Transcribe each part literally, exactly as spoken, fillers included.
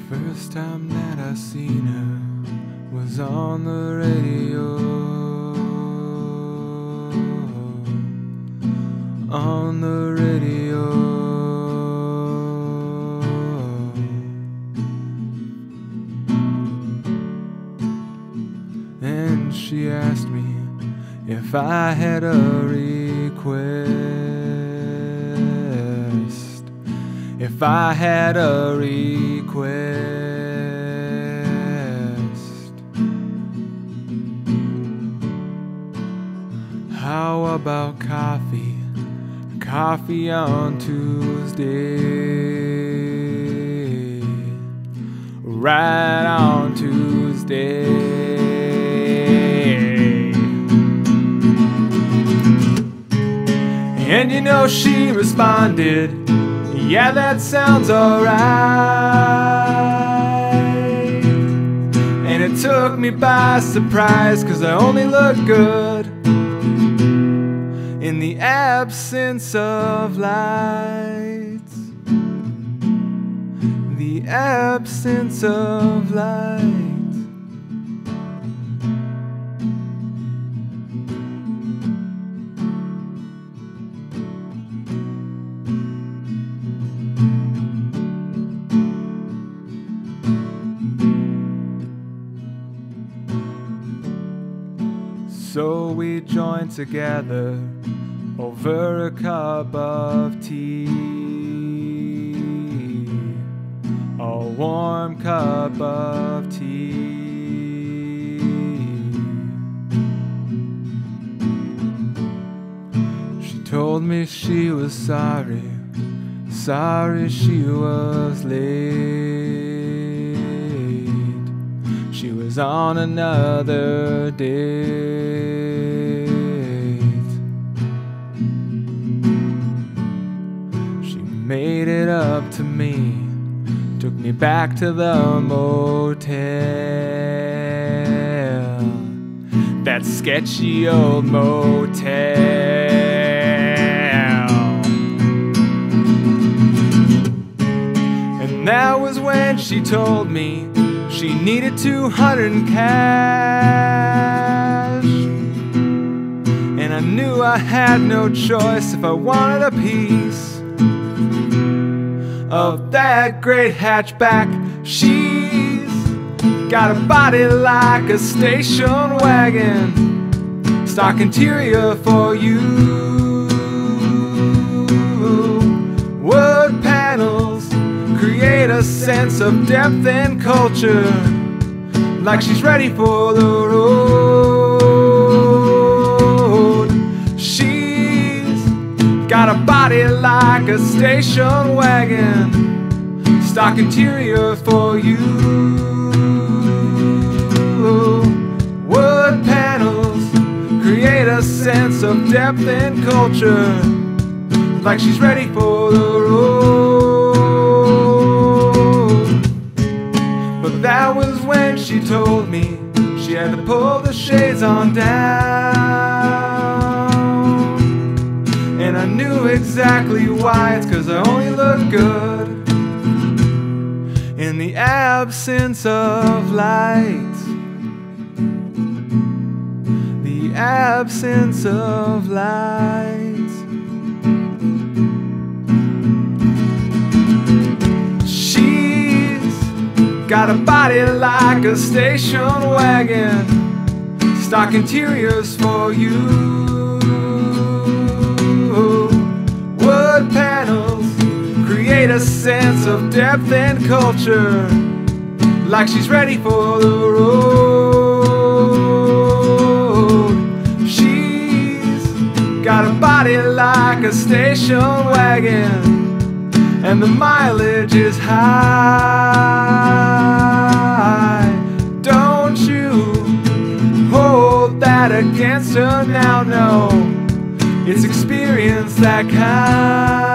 First time that I seen her was on the radio, on the radio. And she asked me if I had a request, if I had a request. How about coffee, coffee on Tuesday, right on Tuesday. And you know she responded, yeah, that sounds alright. And it took me by surprise, 'cause I only look good in the absence of lights, the absence of light. So we joined together over a cup of tea, a warm cup of tea. She told me she was sorry, sorry she was late. She was on another date. She made it up to me, took me back to the motel, that sketchy old motel. And that was when she told me she needed two hundred in cash. And I knew I had no choice if I wanted a piece of that great hatchback. She's got a body like a station wagon, stock interior for you, wood panels create a sense of depth and culture, like she's ready for the road. She's got a body like a station wagon, stock interior for you, wood panels create a sense of depth and culture, like she's ready for the road. But that was when she told me she had to pull the shades on down. And I knew exactly why. It's 'cause I only look good in the absence of light, the absence of light. Got a body like a station wagon, stock interiors for you, wood panels create a sense of depth and culture, like she's ready for the road. She's got a body like a station wagon, and the mileage is high. Don't you hold that against her now, no. It's experience that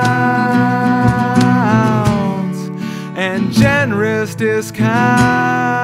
counts, and generous discounts.